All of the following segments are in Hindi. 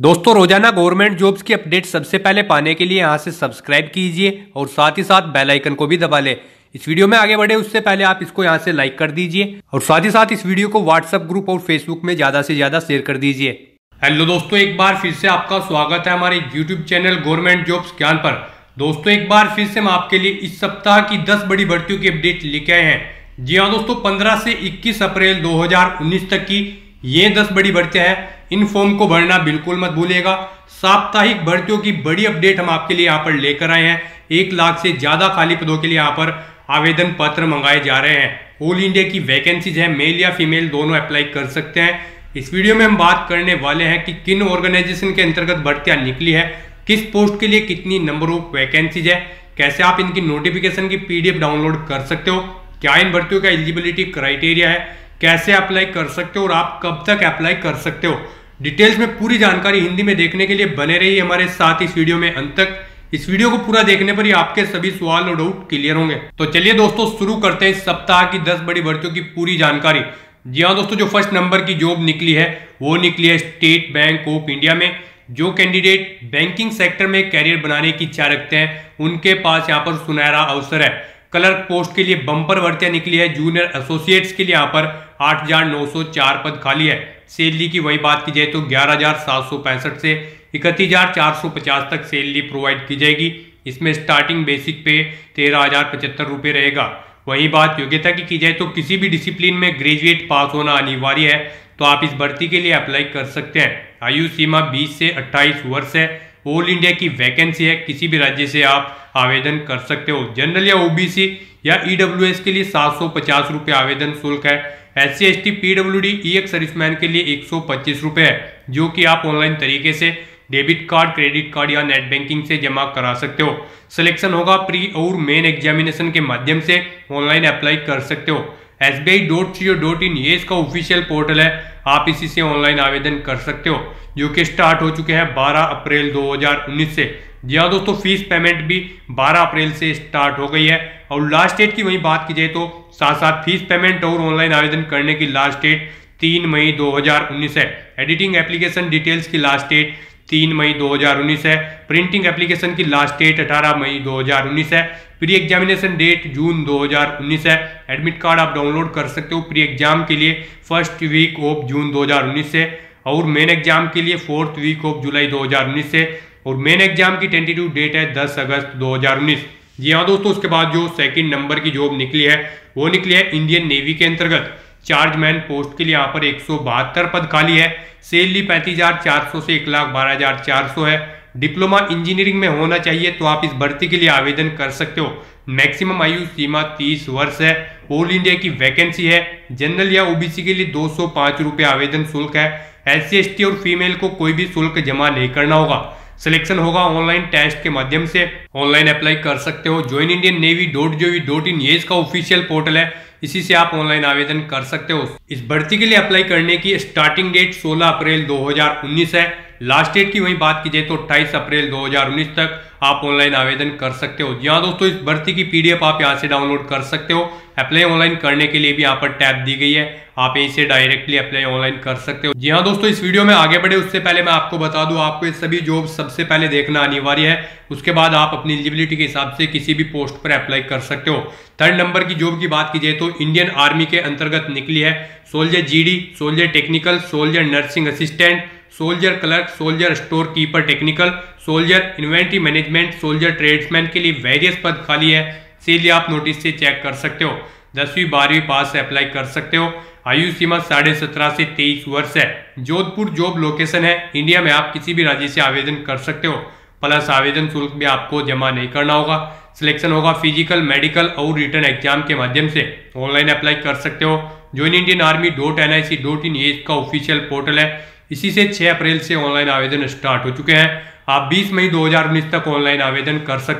दोस्तों रोजाना गवर्नमेंट जॉब्स की अपडेट सबसे पहले पाने के लिए यहाँ से सब्सक्राइब कीजिए और साथ ही साथ बेल आइकन को भी दबा लें। इस वीडियो में आगे बढ़े उससे पहले आप इसको यहाँ से लाइक कर दीजिए और साथ ही साथ इस वीडियो को व्हाट्सएप ग्रुप और फेसबुक में ज्यादा से ज्यादा शेयर कर दीजिए। हेलो दोस्तों, एक बार फिर से आपका स्वागत है हमारे यूट्यूब चैनल गवर्नमेंट जॉब्स ज्ञान पर। दोस्तों एक बार फिर से हम आपके लिए इस सप्ताह की 10 बड़ी भर्तियों की अपडेट लेके आए हैं। जी हाँ दोस्तों, 15 से 21 अप्रैल 2019 तक की ये 10 बड़ी भर्तियां हैं। इन फॉर्म को भरना बिल्कुल मत भूलिएगा। साप्ताहिक भर्तियों की बड़ी अपडेट हम आपके लिए यहाँ पर लेकर आए हैं। 1 लाख से ज्यादा खाली पदों के लिए यहाँ पर आवेदन पत्र मंगाए जा रहे हैं। ऑल इंडिया की वैकेंसीज है, मेल या फीमेल दोनों अप्लाई कर सकते हैं। इस वीडियो में हम बात करने वाले हैं कि किन ऑर्गेनाइजेशन के अंतर्गत भर्तियां निकली है, किस पोस्ट के लिए कितनी नंबर ऑफ वैकेंसीज है, कैसे आप इनकी नोटिफिकेशन की PDF डाउनलोड कर सकते हो, क्या इन भर्तियों का एलिजिबिलिटी क्राइटेरिया है, कैसे अप्लाई कर सकते हो और आप कब तक अप्लाई कर सकते हो। डिटेल्स में पूरी जानकारी हिंदी में देखने के लिए बने रहिए हमारे साथ इस वीडियो में अंत तक। इस वीडियो को पूरा देखने पर ही आपके सभी सवाल और डाउट क्लियर होंगे। तो चलिए दोस्तों शुरू करते हैं इस सप्ताह की 10 बड़ी भर्तियों की पूरी जानकारी। जी हाँ दोस्तों, जो फर्स्ट नंबर की जॉब निकली है वो निकली है स्टेट बैंक ऑफ इंडिया में। जो कैंडिडेट बैंकिंग सेक्टर में कैरियर बनाने की इच्छा रखते हैं उनके पास यहाँ पर सुनहरा अवसर है। क्लर्क पोस्ट के लिए बम्पर भर्तियां निकली है। जूनियर एसोसिएट्स के लिए यहाँ पर 8,904 पद खाली है। सैलरी की वही बात की जाए तो 11,765 से 31,450 तक सैलरी प्रोवाइड की जाएगी। इसमें स्टार्टिंग बेसिक पे 13,075 रुपये रहेगा। वही बात योग्यता की जाए तो किसी भी डिसिप्लिन में ग्रेजुएट पास होना अनिवार्य है, तो आप इस भर्ती के लिए अप्लाई कर सकते हैं। आयु सीमा 20 से 28 वर्ष है। ऑल इंडिया की वैकेंसी है, किसी भी राज्य से आप आवेदन कर सकते हो। जनरल या OBC या EWS के लिए 750 रुपये आवेदन शुल्क है। SC ST PWD EX serviceman के लिए 125 रुपये है, जो कि आप ऑनलाइन तरीके से डेबिट कार्ड, क्रेडिट कार्ड या नेट बैंकिंग से जमा करा सकते हो। सिलेक्शन होगा प्री और मेन एग्जामिनेशन के माध्यम से, ऑनलाइन अप्लाई कर सकते हो। SBI.co.in ये इसका ऑफिशियल पोर्टल है, आप इसी से ऑनलाइन आवेदन कर सकते हो, जो कि स्टार्ट हो चुके हैं 12 अप्रैल 2019 से। जी हाँ दोस्तों, फीस पेमेंट भी 12 अप्रैल से स्टार्ट हो गई है। और लास्ट डेट की वही बात की जाए तो साथ साथ फीस पेमेंट और ऑनलाइन आवेदन करने की लास्ट डेट 3 मई 2019 है। एडिटिंग एप्लीकेशन डिटेल्स की लास्ट डेट 3 मई 2019 है। प्रिंटिंग एप्लीकेशन की लास्ट डेट 18 मई 2019 है। प्री एग्जामिनेशन डेट जून 2019 है। एडमिट कार्ड आप डाउनलोड कर सकते हो प्री एग्जाम के लिए फर्स्ट वीक ऑफ जून 2019 से, और मेन एग्जाम के लिए 4th वीक ऑफ जुलाई 2019 से, और मेन एग्जाम की टेंटेटिव डेट है 10 अगस्त 2019। जी हाँ दोस्तों, उसके बाद जो सेकंड नंबर की जॉब निकली है वो निकली है इंडियन नेवी के अंतर्गत। चार्जमैन पोस्ट के लिए यहाँ पर 172 पद खाली है। सैलरी 35,400 से 1,12,400 है। डिप्लोमा इंजीनियरिंग में होना चाहिए, तो आप इस भर्ती के लिए आवेदन कर सकते हो। मैक्सिमम आयु सीमा 30 वर्ष है। ऑल इंडिया की वैकेंसी है। जनरल या OBC के लिए 205 रुपये आवेदन शुल्क है। SC ST और फीमेल को कोई भी शुल्क जमा नहीं करना होगा। सिलेक्शन होगा ऑनलाइन टेस्ट के माध्यम से, ऑनलाइन अप्लाई कर सकते हो। ज्वाइन इंडियन नेवी.gov.in ये इसका ऑफिशियल पोर्टल है, इसी से आप ऑनलाइन आवेदन कर सकते हो। इस भर्ती के लिए अप्लाई करने की स्टार्टिंग डेट 16 अप्रैल 2019 है। लास्ट डेट की वही बात की जाए तो 28 अप्रैल 2019 तक आप ऑनलाइन आवेदन कर सकते हो। जी हाँ दोस्तों, इस भर्ती की PDF आप यहाँ से डाउनलोड कर सकते हो। अप्लाई ऑनलाइन करने के लिए भी यहाँ पर टैब दी गई है, आप यहीं से डायरेक्टली अप्लाई ऑनलाइन कर सकते हो। जी हाँ दोस्तों, इस वीडियो में आगे बढ़े उससे पहले मैं आपको बता दूं, आपको ये सभी जॉब सबसे पहले देखना अनिवार्य है। उसके बाद आप अपनी एलिजिबिलिटी के हिसाब से किसी भी पोस्ट पर अप्लाई कर सकते हो। थर्ड नंबर की जॉब की बात की जाए तो इंडियन आर्मी के अंतर्गत निकली है। Soldier GD, soldier technical, soldier nursing assistant, soldier clerk, soldier store keeper technical, soldier inventory management, soldier tradesman के लिए वेरियस पद खाली है। इसीलिए आप नोटिस से चेक कर सकते हो। 10वीं 12वीं पास से अप्लाई कर सकते हो। आयु सीमा 17.5 से 23 वर्ष है। जोधपुर जॉब लोकेशन है। इंडिया में आप किसी भी राज्य से आवेदन कर सकते हो, प्लस आवेदन शुल्क भी आपको जमा नहीं करना होगा। सिलेक्शन होगा फिजिकल, मेडिकल और रिटर्न एग्जाम के माध्यम से, ऑनलाइन अप्लाई कर सकते हो। ज्वाइन इंडियन आर्मी.nic.in ये इसका ऑफिशियल पोर्टल है, इसी से 6 अप्रैल से ऑनलाइन आवेदन स्टार्ट हो चुके हैं। आप 20 मई 2019 तक ऑनलाइन आवेदन कर सकते हो।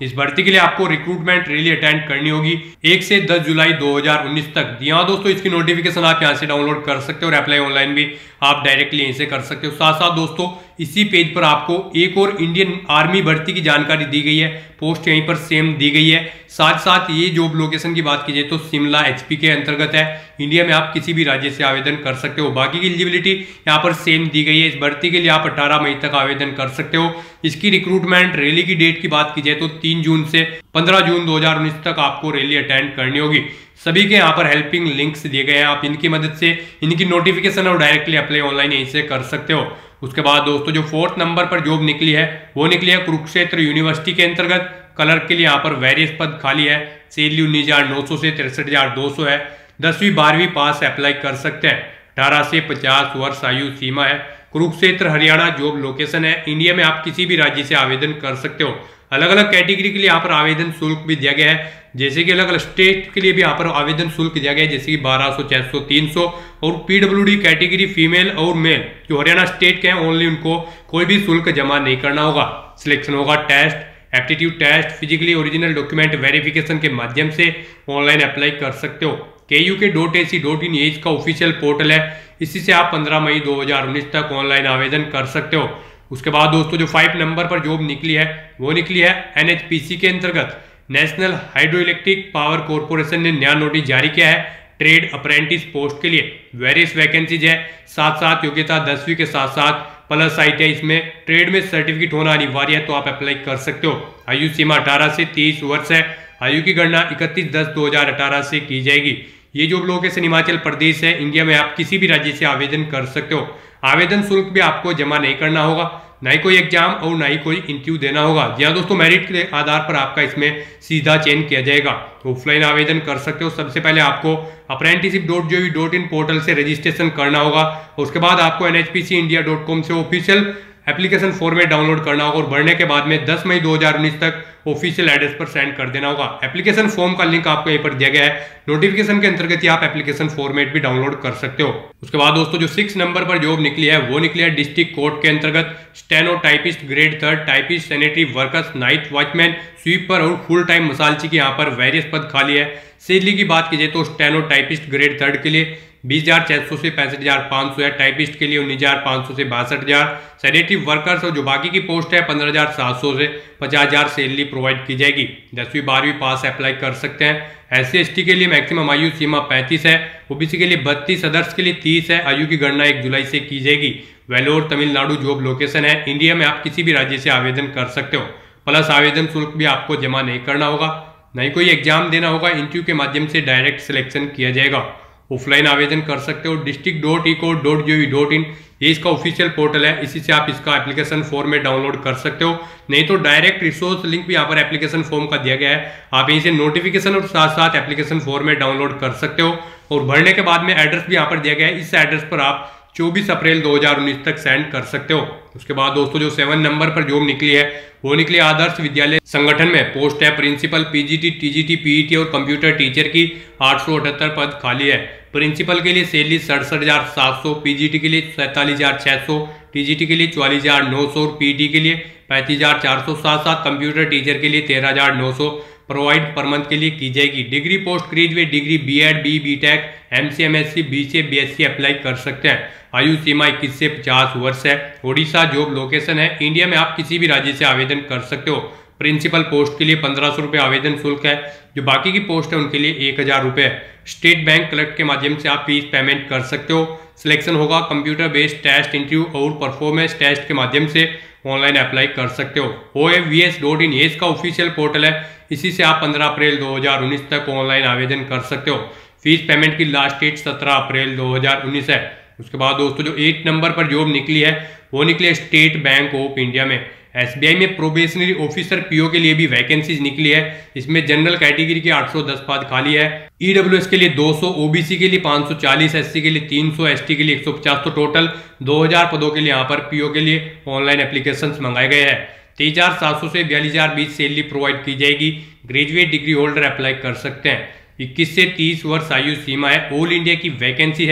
इस भर्ती के लिए आपको रिक्रूटमेंट रैली अटेंड करनी होगी 1 से 10 जुलाई 2019 तक। जी हाँ दोस्तों, इसकी नोटिफिकेशन आप यहाँ से डाउनलोड कर सकते हो और अप्लाई ऑनलाइन भी आप डायरेक्टली यहीं से कर सकते हो। साथ साथ दोस्तों इसी पेज पर आपको एक और इंडियन आर्मी भर्ती की जानकारी दी गई है, पोस्ट यहीं पर सेम दी गई है। साथ साथ ये जॉब लोकेशन की बात कीजिए तो शिमला HP के अंतर्गत है। इंडिया में आप किसी भी राज्य से आवेदन कर सकते हो। बाकी की एलिजिबिलिटी यहाँ पर सेम दी गई है। इस भर्ती के लिए आप 18 मई तक आवेदन कर सकते हो। इसकी रिक्रूटमेंट रैली की डेट की बात की जाए तो 3 जून से 15 जून 2019 तक आपको रैली अटेंड करनी होगी। सभी के यहाँ पर हेल्पिंग लिंक्स दिए गए हैं, आप इनकी मदद से इनकी नोटिफिकेशन और डायरेक्टली अप्लाई ऑनलाइन यहीं से कर सकते हो। उसके बाद दोस्तों जो 4th नंबर पर जॉब निकली है वो निकली है कुरुक्षेत्र यूनिवर्सिटी के अंतर्गत। क्लर्क के लिए यहाँ पर वेरियस पद खाली है। सैलरी 19,900 से 63,200 है। 10वीं 12वीं पास अप्लाई कर सकते हैं। 18 से 50 वर्ष आयु सीमा है। कुरुक्षेत्र हरियाणा जॉब लोकेशन है। इंडिया में आप किसी भी राज्य से आवेदन कर सकते हो। अलग अलग कैटेगरी के लिए यहाँ पर आवेदन शुल्क भी दिया गया है, जैसे कि अलग अलग स्टेट के लिए भी यहाँ पर आवेदन शुल्क दिया गया है, जैसे कि 1200, 600, 300। और PWD कैटेगरी फीमेल और मेल जो हरियाणा स्टेट के हैं ओनली उनको कोई भी शुल्क जमा नहीं करना होगा। सिलेक्शन होगा test, aptitude test, physically original document verification के माध्यम से ऑनलाइन अप्लाई कर सकते हो। KUK.ac.in ये इसका ऑफिशियल पोर्टल है। इसी से आप 15 मई 2019 तक ऑनलाइन आवेदन कर सकते हो। उसके बाद दोस्तों जो 5 नंबर पर जॉब निकली है वो निकली है NHPC के अंतर्गत। National hydro electric power corporation ने नया नोटिस जारी किया है ट्रेड अप्रेंटिस पोस्ट के लिए। वेरियस वैकेंसीज है। साथ साथ योग्यता 10वीं के साथ साथ प्लस ITI, इसमें ट्रेड में सर्टिफिकेट होना अनिवार्य है, तो आप अप्लाई कर सकते हो। आयु सीमा 18 से 30 वर्ष है। आयु की गणना 31/10/2018 से की जाएगी। ये जॉब लोकेशन हिमाचल प्रदेश है। इंडिया में आप किसी भी राज्य से आवेदन कर सकते हो। आवेदन शुल्क भी आपको जमा नहीं करना होगा, ना ही कोई एग्जाम और ना ही कोई इंटरव्यू देना होगा। जी हाँ दोस्तों, मेरिट के आधार पर आपका इसमें सीधा चयन किया जाएगा। ऑफलाइन आवेदन कर सकते हो। सबसे पहले आपको apprenticeship.gov.in पोर्टल से रजिस्ट्रेशन करना होगा। उसके बाद आपको NHPCindia.com से ऑफिशियल एप्लीकेशन फॉर्मेट डाउनलोड करना होगा और भरने के बाद में 10 मई 2019 तक ऑफिशियल एड्रेस पर सेंड कर देना होगा। एप्लीकेशन फॉर्म का लिंक आपको यहीं पर दिया गया है। नोटिफिकेशन के अंतर्गत ही आप एप्लीकेशन फॉर्मेट भी डाउनलोड कर सकते हो। उसके बाद दोस्तों जो 6 नंबर पर जॉब निकली है वो निकली है डिस्ट्रिक्ट कोर्ट के अंतर्गत। Steno typist grade 3, typist, sanitary workers, night watchman, sweeper और फुल टाइम मसालची की यहाँ पर वेरियस पद खाली है। सैलरी की बात की जाए तो स्टेनो टाइपिस्ट ग्रेड 3 के लिए 20,600 से 65,500 है। टाइपिस्ट के लिए 19,500 से 62,000। सैनिटरी वर्कर्स और जो बाकी की पोस्ट है 15,700 से 50,000 सैलरी प्रोवाइड की जाएगी। 10वीं 12वीं पास अप्लाई कर सकते हैं। SC ST के लिए मैक्सिमम आयु सीमा 35 है। OBC के लिए 32, अदर्स के लिए 30 है। आयु की गणना 1 जुलाई से की जाएगी। वेलोर तमिलनाडु जॉब लोकेशन है। इंडिया में आप किसी भी राज्य से आवेदन कर सकते हो। प्लस आवेदन शुल्क भी आपको जमा नहीं करना होगा, नहीं कोई एग्जाम देना होगा। इंटरव्यू के माध्यम से डायरेक्ट सिलेक्शन किया जाएगा। ऑफलाइन आवेदन कर सकते हो। district.eco.gov.in ये इसका ऑफिशियल पोर्टल है। इसी से आप इसका एप्लीकेशन फॉर्म में डाउनलोड कर सकते हो। नहीं तो डायरेक्ट रिसोर्स लिंक भी यहाँ पर एप्लीकेशन फॉर्म का दिया गया है। आप यहीं से नोटिफिकेशन और साथ साथ एप्लीकेशन फॉर्म में डाउनलोड कर सकते हो। और भरने के बाद में एड्रेस भी यहाँ पर दिया गया है। इस एड्रेस पर आप 24 अप्रैल 2019 तक सेंड कर सकते हो। उसके बाद दोस्तों जो 7 नंबर पर जॉब निकली है वो निकली आदर्श विद्यालय संगठन में। पोस्ट है प्रिंसिपल, PGT, TGT, PET और कंप्यूटर टीचर की। 878 पद खाली है। प्रिंसिपल के लिए सैलरी 67,700, PGT के लिए 47,600, TGT के लिए 44,900 और PET के लिए 35,400। साथ साथ कंप्यूटर टीचर के लिए 13,900 प्रोवाइड पर मंथ के लिए की जाएगी। Degree post graduate degree B.Ed, BTech, MC, MSc, BCA, BSc apply कर सकते हैं। आयु सीमा 21 से 50 वर्ष है। ओडिशा जॉब लोकेशन है। इंडिया में आप किसी भी राज्य से आवेदन कर सकते हो। प्रिंसिपल पोस्ट के लिए 1500 रुपये आवेदन शुल्क है। जो बाकी की पोस्ट है उनके लिए 1,000 रुपये। स्टेट बैंक कलेक्ट के माध्यम से आप फीस पेमेंट कर सकते हो। सिलेक्शन होगा कंप्यूटर बेस्ड टेस्ट, इंटरव्यू और परफॉर्मेंस टेस्ट के माध्यम से ऑनलाइन अप्लाई कर सकते हो। OFVS.in ये इसका ऑफिशियल पोर्टल है। इसी से आप 15 अप्रैल 2019 तक ऑनलाइन आवेदन कर सकते हो। फीस पेमेंट की लास्ट डेट 17 अप्रैल 2019 है। उसके बाद दोस्तों जो 8 नंबर पर जॉब निकली है वो निकली है स्टेट बैंक ऑफ इंडिया में। SBI में प्रोबेशनरी ऑफिसर PO के लिए भी वैकेंसीज निकली है। इसमें जनरल कैटेगरी के 810 पद खाली है। EWS के लिए 200, OBC के लिए 540, SC के लिए 300, ST के लिए 150। तो टोटल 2000 पदों के लिए यहाँ पर PO के लिए ऑनलाइन एप्लीकेशंस मंगाए गए हैं। 23,700 से 42,020 सैलरी प्रोवाइड की जाएगी। ग्रेजुएट डिग्री होल्डर अप्लाई कर सकते हैं। 21 से 30 वर्ष आयु सीमा है। ऑल इंडिया की वैकेंसी है।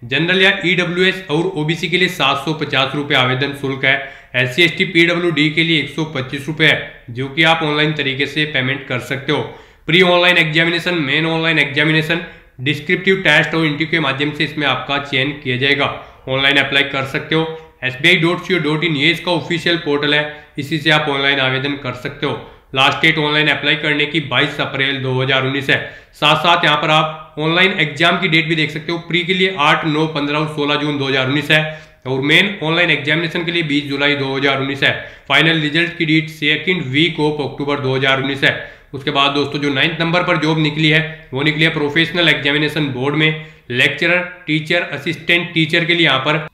जनरल या ईडब्ल्यूएस और ओबीसी के लिए 750 रुपये आवेदन शुल्क है। SC ST PWD के लिए 125 रुपये है, जो कि आप ऑनलाइन तरीके से पेमेंट कर सकते हो। Pre online examination, main online examination, descriptive test और इंटरव्यू के माध्यम से इसमें आपका चयन किया जाएगा। ऑनलाइन अप्लाई कर सकते हो। SBI.co.in ये इसका ऑफिशियल पोर्टल है, इसी से आप ऑनलाइन आवेदन कर सकते हो। लास्ट डेट ऑनलाइन अप्लाई करने की 22 अप्रैल 2019 है। साथ साथ यहाँ पर आप ऑनलाइन एग्जाम की डेट भी देख सकते हो। प्री के लिए 8, 9, 15 और 16 जून 2019 है और मेन ऑनलाइन एग्जामिनेशन के लिए 20 जुलाई 2019 है। फाइनल रिजल्ट की date 2nd week of October 2019 है। उसके बाद दोस्तों जो 9th नंबर पर जॉब निकली है वो निकली है प्रोफेशनल एग्जामिनेशन बोर्ड में। लेक्चरर, टीचर, असिस्टेंट टीचर के लिए यहाँ पर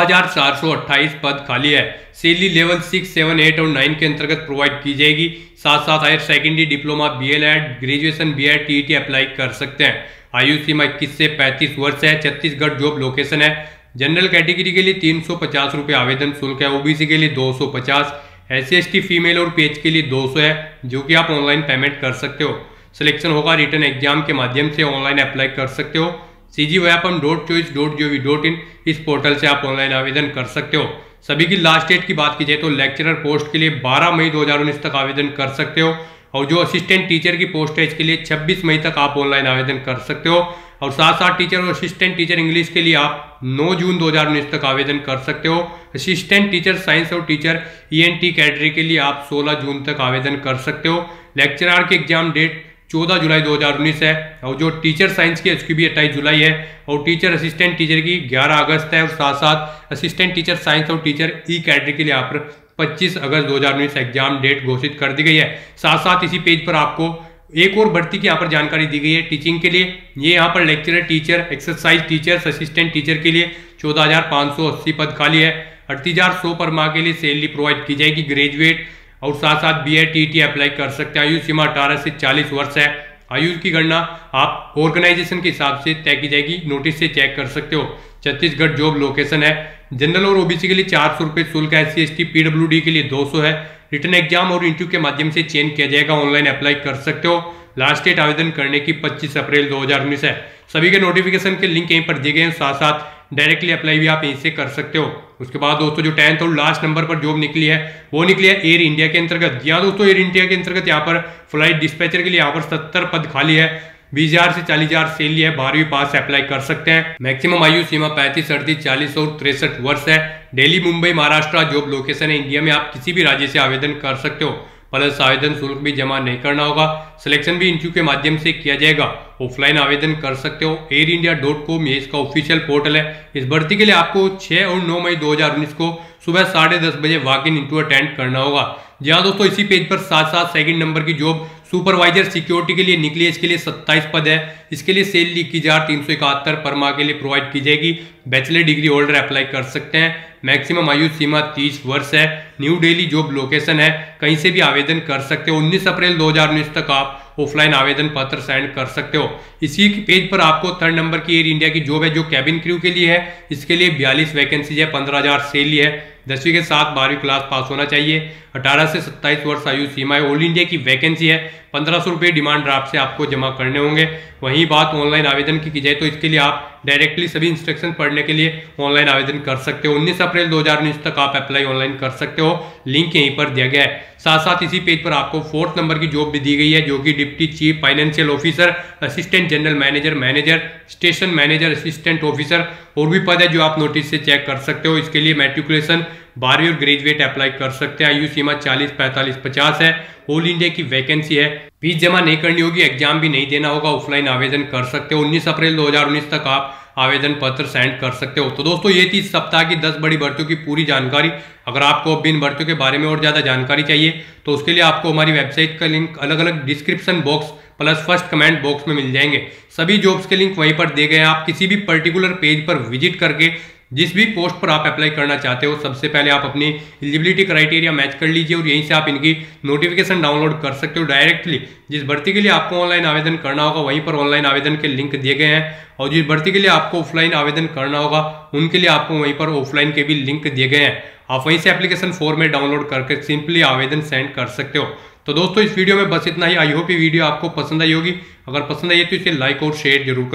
14,428 पद खाली है। सैलरी लेवल 6, 7, 8 और 9 के अंतर्गत प्रोवाइड की जाएगी। साथ साथ higher secondary, diploma, BLED, graduation, B.Ed, TET apply कर सकते हैं। आयु सीमा 21 से 35 वर्ष है। छत्तीसगढ़ जॉब लोकेशन है। जनरल कैटेगरी के लिए 350 रुपये आवेदन शुल्क है। ओबीसी के लिए 250, SC ST फीमेल और PH के लिए 200 है, जो कि आप ऑनलाइन पेमेंट कर सकते हो। सिलेक्शन होगा रिटर्न एग्जाम के माध्यम से, ऑनलाइन अप्लाई कर सकते हो। cgvyapam.choice.gov.in इस पोर्टल से आप ऑनलाइन आवेदन कर सकते हो। सभी की लास्ट डेट की बात की जाए तो लेक्चरर पोस्ट के लिए 12 मई 2019 तक आवेदन कर सकते हो और जो असिस्टेंट टीचर की पोस्ट है इसके लिए 26 मई तक आप ऑनलाइन आवेदन कर सकते हो। और साथ साथ टीचर और असिस्टेंट टीचर इंग्लिश के लिए आप 9 जून 2019 तक आवेदन कर सकते हो। असिस्टेंट टीचर साइंस और टीचर ENT कैटेगरी के लिए आप 16 जून तक आवेदन कर सकते हो। लेक्चरर की एग्जाम डेट 14 जुलाई 2019 है और जो टीचर साइंस की उसकी भी 28 जुलाई है और टीचर असिस्टेंट टीचर की 11 अगस्त है। और साथ साथ असिस्टेंट टीचर साइंस और टीचर E कैटेगरी के लिए यहाँ पर 25 अगस्त 2019 एग्जाम डेट घोषित कर दी गई है। साथ साथ इसी पेज पर आपको एक और भर्ती की यहाँ पर जानकारी दी गई है टीचिंग के लिए। ये यहाँ पर lecturer, teacher, exercise teacher, assistant teacher के लिए 14,580 पद खाली है। 38,100 पर माह के लिए सैलरी प्रोवाइड की जाएगी। ग्रेजुएट और साथ साथ B.Ed, TET अप्लाई कर सकते हैं। आयु सीमा 18 से 40 वर्ष है। आयु की गणना आप ऑर्गेनाइजेशन के हिसाब से तय की जाएगी, नोटिस से चेक कर सकते हो। छत्तीसगढ़ जॉब लोकेशन है। जनरल और ओबीसी के लिए 400 रुपये शुल्क है। SC ST PWD के लिए 200 है। रिटर्न एग्जाम और इंटरव्यू के माध्यम से चयन किया जाएगा। ऑनलाइन अप्लाई कर सकते हो। लास्ट डेट आवेदन करने की 25 अप्रैल 2019 है। सभी के नोटिफिकेशन के लिंक यहीं पर दिए गए हैं। साथ साथ डायरेक्टली अप्लाई भी आप यहीं से कर सकते हो। उसके बाद दोस्तों जो 10th और लास्ट नंबर पर जॉब निकली है वो निकली है एयर इंडिया के अंतर्गत। यहाँ दोस्तों एयर इंडिया के अंतर्गत यहाँ पर फ्लाइट डिस्पैचर के लिए यहाँ पर 70 पद खाली है। 20,000 से 40,000 सैलरी है। 12वीं पास अप्लाई कर सकते हैं। मैक्सिमम आयु सीमा 35, 38, 40 और 63 वर्ष है। दिल्ली, मुंबई, महाराष्ट्र जॉब लोकेशन है। इंडिया में आप किसी भी राज्य से आवेदन कर सकते हो। प्लस आवेदन शुल्क भी जमा नहीं करना होगा। सिलेक्शन भी इंटरव्यू के माध्यम से किया जाएगा। ऑफलाइन आवेदन कर सकते हो। airindia.com ये इसका ऑफिशियल पोर्टल है। इस भर्ती के लिए आपको 6 और 9 मई 2019 को सुबह 10:30 बजे वॉक इन इंटरव्यू अटेंड करना होगा। जी हाँ दोस्तों, इसी पेज पर साथ साथ 2nd नंबर की जॉब सुपरवाइजर सिक्योरिटी के लिए निकली है। इसके लिए 27 पद है। इसके लिए सैलरी 21,371 पर माह के लिए प्रोवाइड की जाएगी। बैचलर डिग्री होल्डर अप्लाई कर सकते हैं। मैक्सिमम आयु सीमा 30 वर्ष है। न्यू दिल्ली जॉब लोकेशन है। कहीं से भी आवेदन कर सकते हो। 19 अप्रैल 2019 तक आप ऑफलाइन आवेदन पत्र सेंड कर सकते हो। इसी पेज पर आपको 3rd नंबर की एयर इंडिया की जॉब है जो कैबिन क्रू के लिए है। इसके लिए 42 वैकेंसीज है। 15,000 सैलरी है। 10वीं के साथ 12वीं क्लास पास होना चाहिए। 18 से 27 वर्ष आयु सीमा है। ऑल इंडिया की वैकेंसी है। 1500 रुपये डिमांड ड्राफ्ट से आपको जमा करने होंगे। वहीं बात ऑनलाइन आवेदन की जाए तो इसके लिए आप डायरेक्टली सभी इंस्ट्रक्शन पढ़ने के लिए ऑनलाइन आवेदन कर सकते हो। 19 अप्रैल 2019 तक आप अप्लाई ऑनलाइन कर सकते हो। लिंक यहीं पर दिया गया है। साथ साथ इसी पेज पर आपको 4th नंबर की जॉब भी दी गई है जो कि deputy chief financial officer, assistant general manager, station manager, assistant officer और भी पद है जो आप नोटिस से चेक कर सकते हो। इसके लिए मैट्रिकुलेशन 12वीं और ग्रेजुएट अप्लाई कर सकते हैं। आयु सीमा 40, 45, 50 है। ऑल इंडिया की वैकेंसी है। फीस जमा नहीं करनी होगी। एग्जाम भी नहीं देना होगा। ऑफलाइन आवेदन कर सकते हो। 19 अप्रैल 2019 तक आप आवेदन पत्र सेंड कर सकते हो। तो दोस्तों ये थी सप्ताह की 10 बड़ी भर्तियों की पूरी जानकारी। अगर आपको अब इन भर्तियों के बारे में और ज्यादा जानकारी चाहिए तो उसके लिए आपको हमारी वेबसाइट का लिंक अलग अलग description box plus first comment box में मिल जाएंगे। सभी जॉब्स के लिंक वहीं पर दिए गए हैं। आप किसी भी पर्टिकुलर पेज पर विजिट करके जिस भी पोस्ट पर आप अप्लाई करना चाहते हो सबसे पहले आप अपनी एलिजिबिलिटी क्राइटेरिया मैच कर लीजिए और यहीं से आप इनकी नोटिफिकेशन डाउनलोड कर सकते हो। डायरेक्टली जिस भर्ती के लिए आपको ऑनलाइन आवेदन करना होगा वहीं पर ऑनलाइन आवेदन के लिंक दिए गए हैं और जिस भर्ती के लिए आपको ऑफलाइन आवेदन करना होगा उनके लिए आपको वहीं पर ऑफलाइन के भी लिंक दिए गए हैं। आप वहीं से एप्लीकेशन फॉर्म में डाउनलोड करके सिंपली आवेदन सेंड कर सकते हो। तो दोस्तों इस वीडियो में बस इतना ही। आई होप ये वीडियो आपको पसंद आई होगी। अगर पसंद आई है तो इसे लाइक और शेयर जरूर करें।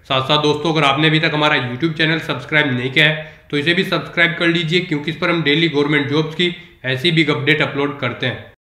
साथ साथ दोस्तों अगर आपने अभी तक हमारा यूट्यूब चैनल सब्सक्राइब नहीं किया है तो इसे भी सब्सक्राइब कर लीजिए, क्योंकि इस पर हम डेली गवर्नमेंट जॉब्स की ऐसी बिग अपडेट अपलोड करते हैं।